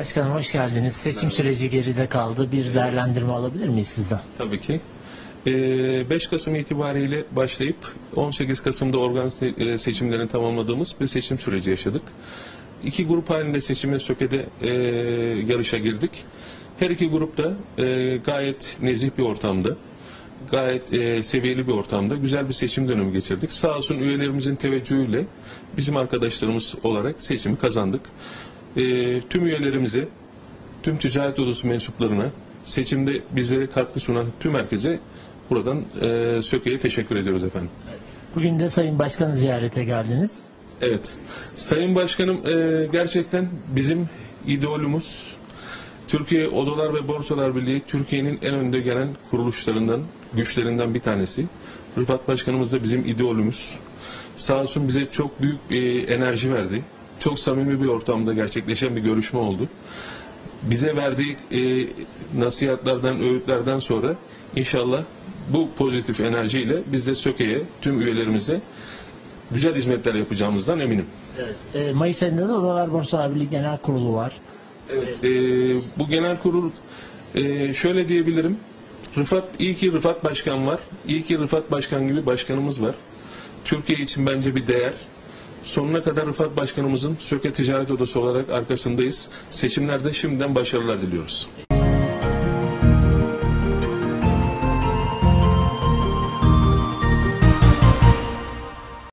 Başkanım hoş geldiniz. Seçim süreci geride kaldı. Bir değerlendirme alabilir miyiz sizden? Tabii ki. 5 Kasım itibariyle başlayıp 18 Kasım'da organ seçimlerini tamamladığımız bir seçim süreci yaşadık. İki grup halinde seçime Söke'de yarışa girdik. Her iki grup da gayet nezih bir ortamda, gayet seviyeli bir ortamda güzel bir seçim dönemi geçirdik. Sağ olsun üyelerimizin teveccühüyle bizim arkadaşlarımız olarak seçimi kazandık. Tüm üyelerimize, tüm ticaret odası mensuplarına, seçimde bizlere katkı sunan tüm herkese buradan Söke'ye teşekkür ediyoruz efendim. Bugün de Sayın Başkan'ı ziyarete geldiniz. Evet, Sayın Başkanım gerçekten bizim idolümüz. Türkiye Odalar ve Borsalar Birliği Türkiye'nin en önde gelen kuruluşlarından, güçlerinden bir tanesi. Rıfat Başkanımız da bizim idolümüz. Sağ olsun bize çok büyük bir enerji verdi. Çok samimi bir ortamda gerçekleşen bir görüşme oldu. Bize verdiği nasihatlerden, öğütlerden sonra inşallah bu pozitif enerjiyle biz de Söke'ye, tüm üyelerimize güzel hizmetler yapacağımızdan eminim. Evet. Mayıs ayında da Odalar Borsalar Birliği Genel Kurulu var. Evet, bu genel kurul şöyle diyebilirim. İyi ki Rıfat Başkan var. İyi ki Rıfat Başkan gibi başkanımız var. Türkiye için bence bir değer. Sonuna kadar Rıfat Başkanımızın Söke Ticaret Odası olarak arkasındayız. Seçimlerde şimdiden başarılar diliyoruz.